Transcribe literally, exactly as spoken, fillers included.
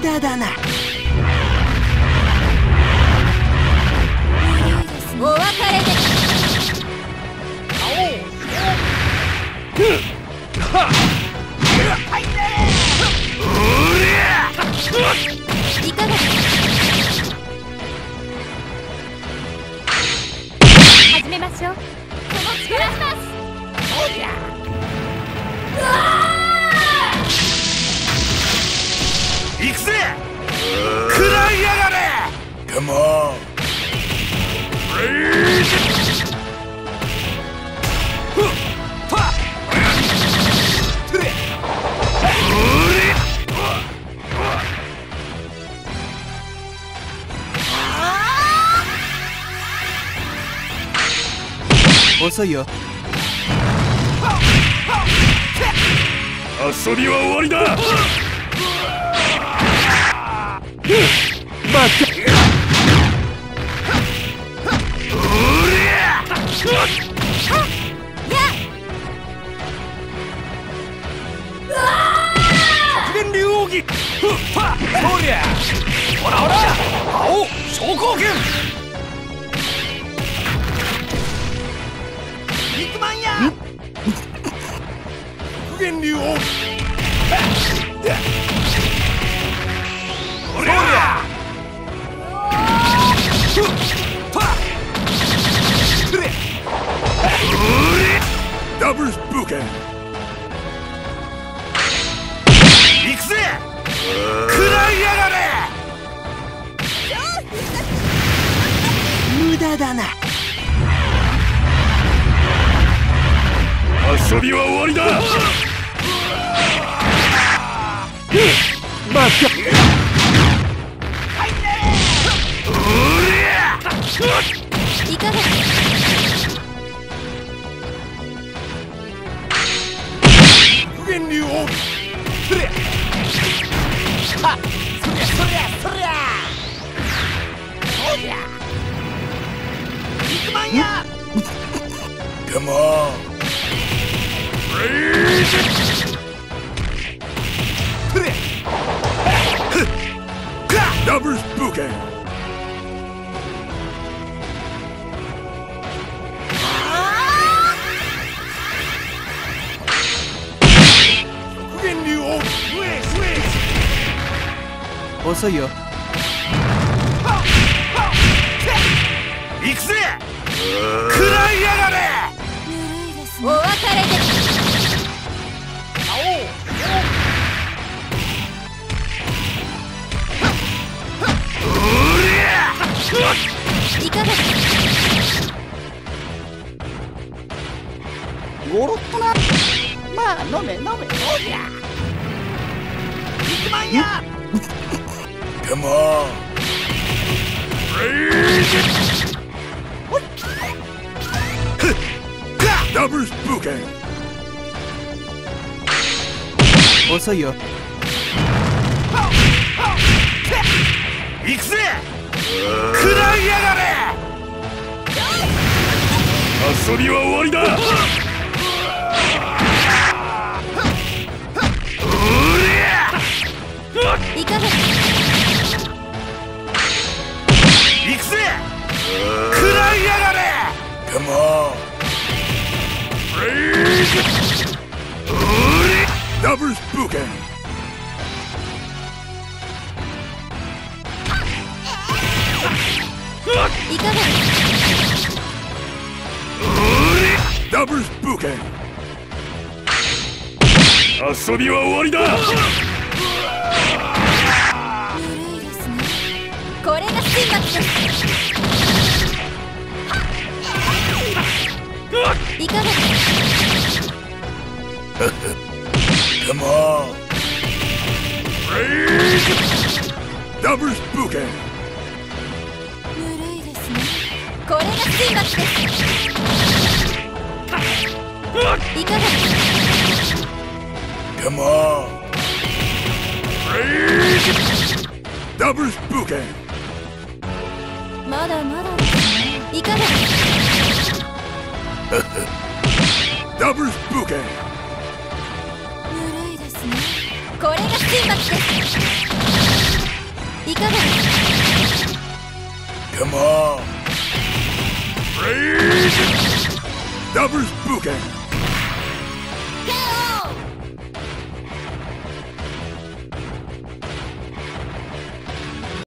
駄だな。 お別れです。いかがですか。始めましょう。その力します。おりゃ。うわー。行くぜ。食らいやがれ。 カモン。遅いよ。 遊びは終わりだ。 待って。 極限竜奥義。はっ、そりゃ。ほらほら。青昇降拳。肉まんや。極限竜奥義。そりゃ。 ダブルスブーケン。 行くぜ。食らいやがれ。 無駄だな。 遊びは終わりだ。 待って。 いかがですか。 極限竜奥義。そりゃ。はっ、そりゃそりゃそりゃ。そりゃ。肉まんや。 カモン。 そりゃ。 ダブルスブーケン。遅いよ。 行くぜ。食らいやがれ。 お別れです。いかがですか。 ゴロッとな。まあ飲め飲め。おりゃ。肉まんや。 Come on! Double spooking! 遅いよ。 行くぜ。食らいやがれ。遊びは終わりだ。 いかがですか。 行くぜ。食らいやがれ。 Come on! Double spooking! いかがですか。 Double spooking! 遊びは終わりだ。 ぬるいですね。これが神罰です。いかがですか。 Come on! Double spooking! ぬるいですね。これが神罰です。いかがですか。 Come on! Double spooking! まだまだですね。いかがですか。 Double spooking! ぬるいですね。これが神罰です。 かがですか。 Come on. Freeze! Double spooking.